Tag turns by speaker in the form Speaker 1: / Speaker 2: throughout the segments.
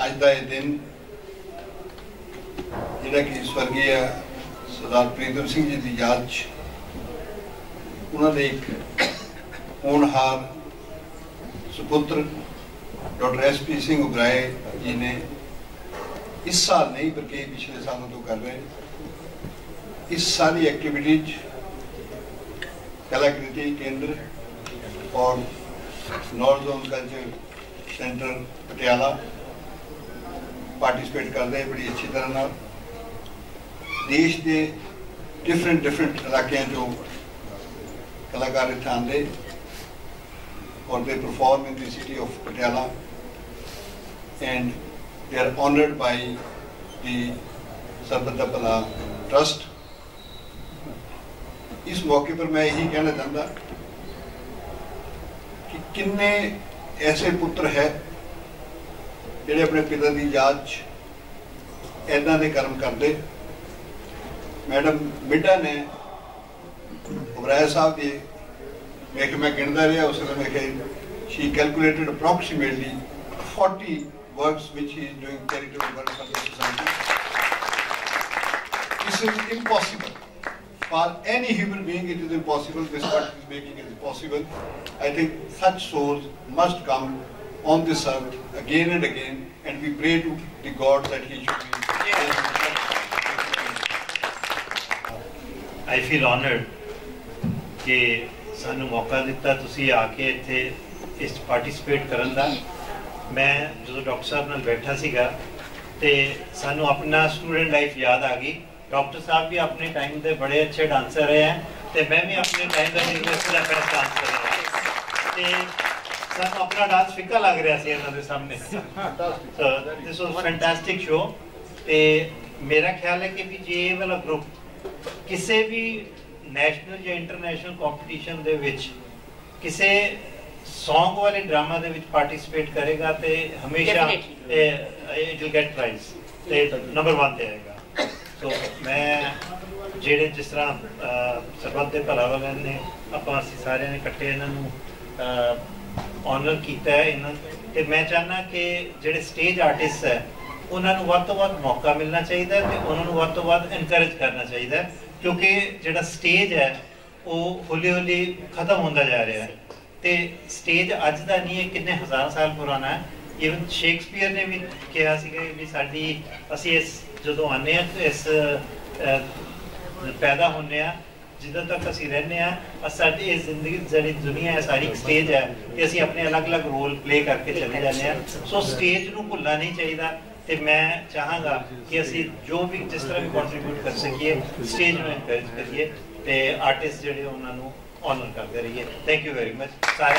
Speaker 1: ਅੱਜ ਦਾ ਇਹ ਦਿਨ ਜਿਹੜਾ ਕਿ स्वर्गीय सरदार प्रीतम सिंह जी की याद उन्होंने एक होनहार सुपुत्र डॉक्टर SP सिंह उबराए जी ने इस साल नहीं बल्कि पिछले सालों तो कर रहे इस सारी एक्टिविटीज कलाकृति केंद्र और north zone culture centre Patiala participate कर रहे बड़ी अच्छी तरह ना देश के डिफरेंट इलाकों जो कलाकार इतने आते और they perform in the city of Patiala and they are honoured by the Sarbat Da Bhala trust. इस मौके पर मैं यही कहना चाहता कि किन्ने ऐसे पुत्र है जिहड़े अपने पिता की याद इदां दे कर्म करते। मैडम मिड्डा ने उबराया साहब जी मैं गिनता रहा उस समय she calculated approximately 40 works which he is doing charitable work for the society. This is impossible for any human being. It is impossible. This what he is making is possible. I think such souls must come on this earth again and again, and we pray to the God that he should be.
Speaker 2: I feel honored कि सानू मौका दिता तुसी आके इत्थे इस participate करन दा। मैं जो डॉक्टर साहब नाल बैठा सीगा ते सानू अपना स्टूडेंट लाइफ याद आ गई। डॉक्टर साहब भी अपने टाइम दे बड़े अच्छे डांसर रहे हैं ते मैं भी अपने टाइम दा यूनिवर्सिटी दा बेस्ट डांसर रहा ते सानू अपना डांस फिक्का लग रहा सी इन्हां दे सामने। So this was fantastic show ते मेरा ख्याल है कि भी जे वाला ग्रुप किसी भी नैशनल या इंटरनेशनल कॉम्पीटिशन दे विच किसी सॉन्ग वाले ड्रामा दे विच पार्टिसिपेट करेगा तो हमेशा इट विल गेट प्राइज ते नंबर 1 ते आएगा। सो मैं जेड़े जिस तरह सरबत दे भला वाले ने आपां असीं सारे ने इकट्ठे इन्हां नूं ऑनर कीता है इन्हां ते मैं चाहना कि जेड़े स्टेज आर्टिस्ट है उन्होंने वध तो वध मौका मिलना चाहिए तो उन्होंने वध तो वध इनकरेज करना चाहिए क्योंकि जो स्टेज है वो हौली हौली खत्म होता जा रहा है तो स्टेज अज का नहीं है कितने हज़ार साल पुराना है। इवन शेक्सपीयर ने भी कहा भी साडी असी इस जो आने इस पैदा होने जिधर तक असी रहने साडी इस जिंदगी जी दुनिया है सारी स्टेज है कि असी अपने अलग अलग रोल प्ले करके चले जाने। सो स्टेज को भुलना नहीं चाहिए तो मैं चाहांगा कि असी जो भी जिस तरह भी कॉन्ट्रीब्यूट कर सकिए स्टेज में इनकरेज करिए तो आर्टिस्ट जोड़े उन्होंने ऑनर करते रहिए। थैंक यू वेरी मच सारे।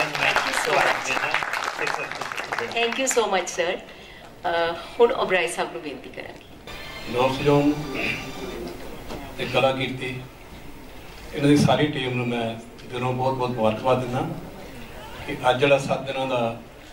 Speaker 3: Thank you so much sir. हुण ओबराय साहब को बेनती करांगी।
Speaker 4: नॉर्थ जोन ते कला कीर्ति इन्हां दी सारी टीम नूं मैं दिलों बहुत बहुत मुबारकबाद दिंदा कि अज जिहड़ा 7 दिनों का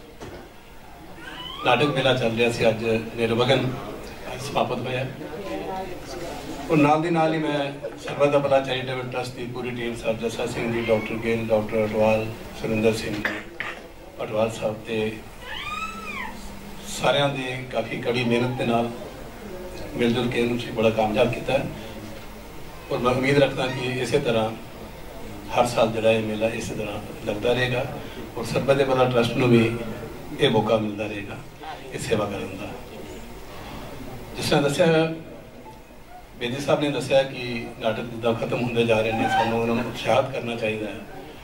Speaker 4: नाटक मेला चल रहा सी अज निर्वघन समाप्त होया और नाल दी नाल ही मैं सरबत दा भला चैरिटेबल ट्रस्ट की पूरी टीम साहब जस्सा सिंह जी डॉक्टर गिल डॉक्टर अटवाल सुरिंदर सिंह जी अटवाल साहब ते सारियां दी काफ़ी कड़ी मेहनत के नाल मिलजुल के इन्हूं बड़ा कामयाब किया और मैं उम्मीद रखता कि इस तरह हर साल जो मेला इस तरह लगता रहेगा और सरबत दा भला ट्रस्ट नूं भी ये मौका मिलता रहेगा इस सेवा करने का। जिस तरह दसिया बेदी साहब ने दसिया कि नाटक जिदा खत्म होंगे जा रहे हैं सानू उन्होंने उत्साहित करना चाहिए।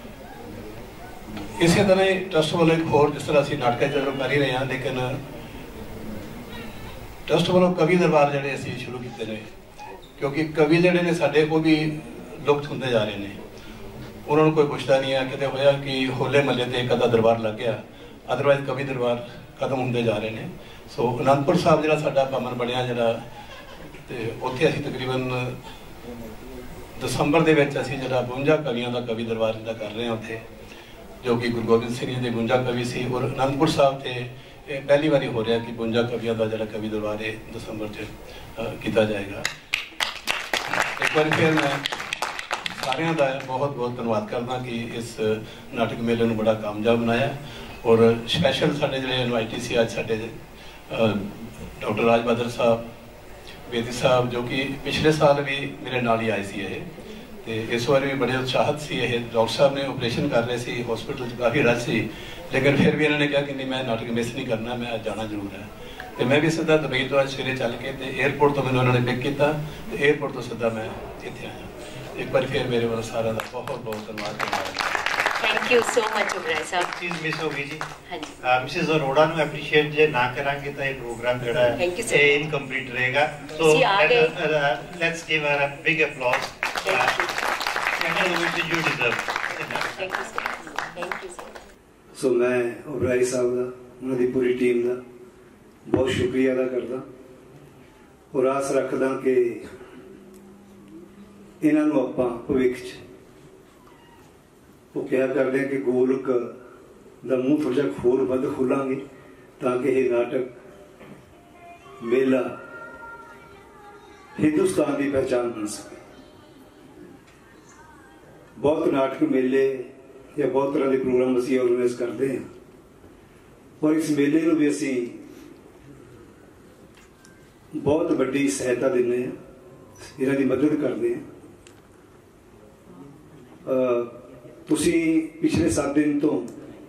Speaker 4: इस तरह ही ट्रस्ट वालों एक होर जिस तरह असीं नाटक चलो कर ही रहे हैं लेकिन ट्रस्ट वालों कवि दरबार जोड़े असीं शुरू किए हैं क्योंकि कवि जोड़े ने साडे वो भी लुप्त होंगे जा रहे हैं। उन्होंने कोई पुछता नहीं है कितने होया कि होले महल्ले से एक अद्धा दरबार लग गया अदरवाइज कवि दरबार खत्म होंगे जा रहे हैं। सो आनंदपुर साहब जो साडा भवन बनया जरा उत्थे असीं तकरीबन दसंबर के असीं जरा 52 कवियों का कवि दरबार कर रहे हैं उत्थे जो कि गुरु गोबिंद सिंह जी के 52 कवि सी और आनंदपुर साहब से पहली बारी हो रहा कि 52 कवियों का जरा कवि दरबार है दसंबर किया जाएगा। एक बार फिर मैं सारिਆਂ ਦਾ बहुत बहुत धन्यवाद करना कि इस नाटक मेले ਨੂੰ बड़ा कामयाब बनाया और स्पैशल साढ़े जो इनवाइटी से अज साढ़े डॉक्टर राज बहादुर साहब, बेदी साहब, जो कि पिछले साल भी मेरे नाल ही आए सी ये, तो इस बार भी बड़े उत्साहित सी ये। डॉक्टर साहब ने ऑपरेशन कर रहे थे, हॉस्पिटल काफ़ी रश सी, लेकिन फिर भी इन्होंने कहा कि नहीं, मैं नाटक मिस नहीं करना, मैं जाना जरूर है। तो मैं भी सीधा दुबई तो आज सवेरे चल के एयरपोर्ट तो मैंने उन्होंने पिक किया, तो एयरपोर्ट तो सीधा मैं इतने आया। एक बार फिर मेरे वालों सारा का बहुत बहुत धन्यवाद।
Speaker 3: Thank you so much Oberoi साहब।
Speaker 2: चीज़ मिस हो गई जी।
Speaker 3: हाँ जी,
Speaker 2: मिसेस अरोड़ा ਨੂੰ ਐਪਰੀਸ਼ੀਏਟ ਜੇ ਨਾ ਕਰਾਂਗੇ ਤਾਂ ਇਹ ਪ੍ਰੋਗਰਾਮ ਜਿਹੜਾ ਹੈ
Speaker 3: Thank you, sir.
Speaker 2: ਇਹ ਇਨਕੰਪਲੀਟ ਰਹੇਗਾ। ਸੋ
Speaker 3: ਤੁਸੀਂ ਆ ਗਏ।
Speaker 2: Let's give her a big applause.
Speaker 3: Thank you,
Speaker 2: you deserve.
Speaker 3: Thank you sir, thank you sir.
Speaker 5: So ਮੈਂ ਓਬਰਾਏ ਸਾਹਿਬ ਦਾ, ਉਹਨਾਂ ਦੀ ਪੂਰੀ ਟੀਮ ਦਾ ਬਹੁਤ ਸ਼ੁਕਰੀਆ ਅਦਾ ਕਰਦਾ ਔਰ ਆਸ ਰੱਖਦਾ ਕਿ ਇਹਨਾਂ ਨੂੰ ਆਪਾਂ ਭਵਿੱਖ 'ਚ ਉਹ ਕਿਹਾ ਕਰਦੇ ਕਿ ਗੋਲਕ ਦਾ ਮੂੰਹ ਥੋੜ੍ਹਾ ਜਿਹਾ ਹੋਰ ਵੱਧ ਖੋਲਾਂਗੇ ਤਾਂ ਕਿ ਇਹ ਨਾਟਕ ਮੇਲਾ ਹਿੰਦੁਸਤਾਨ ਦੀ ਪਹਿਚਾਣ ਬਣ ਸਕੇ। ਬਹੁਤ ਨਾਟਕ ਮੇਲੇ ਜਾਂ ਬਹੁਤ ਤਰ੍ਹਾਂ ਦੇ ਪ੍ਰੋਗਰਾਮ ਅਸੀਂ ਆਰਗੇਨਾਈਜ਼ ਕਰਦੇ ਹਾਂ ਔਰ ਇਸ ਮੇਲੇ ਨੂੰ ਵੀ ਅਸੀਂ ਬਹੁਤ ਵੱਡੀ ਸਹਾਇਤਾ ਦਿੰਦੇ ਹਾਂ, ਇਹਨਾਂ ਦੀ ਮਦਦ ਕਰਦੇ ਹਾਂ। ਤੁਸੀਂ ਪਿਛਲੇ 7 ਦਿਨ ਤੋਂ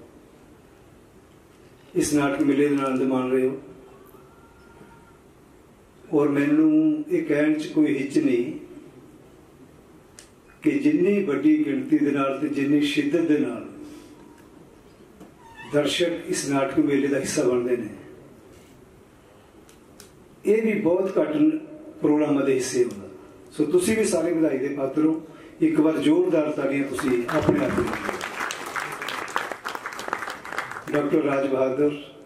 Speaker 5: ਇਸ ਨਾਟਕ ਮੇਲੇ ਦਾ ਆਨੰਦ ਮਾਣ ਰਹੇ ਹੋ ਔਰ ਮੈਨੂੰ ਇਹ ਕਹਿਣ 'ਚ ਕੋਈ ਹਿੱਚ ਨਹੀਂ ਕਿ ਜਿੰਨੀ ਵੱਡੀ ਗਿਣਤੀ ਦੇ ਨਾਲ ਤੇ ਜਿੰਨੀ ਸ਼ਿੱਦਤ ਦੇ ਨਾਲ ਦਰਸ਼ਕ ਇਸ ਨਾਟਕ ਮੇਲੇ ਦਾ ਹਿੱਸਾ ਬਣਦੇ ਨੇ, ਇਹ ਵੀ ਬਹੁਤ ਘੱਟ ਪ੍ਰੋਗਰਾਮਾਂ ਦੇ ਹਿੱਸੇ ਹੁੰਦਾ। ਸੋ ਤੁਸੀਂ ਵੀ ਸਾਰੇ ਵਧਾਈ ਦੇ ਪਾਤਰ ਹੋ। ਇੱਕ ਵਾਰ ਜ਼ੋਰਦਾਰ ਤਾੜੀਆਂ ਤੁਸੀਂ ਆਪਣੇ ਆਪ ਨੂੰ। ਡਾਕਟਰ ਰਾਜ ਬਹਾਦਰ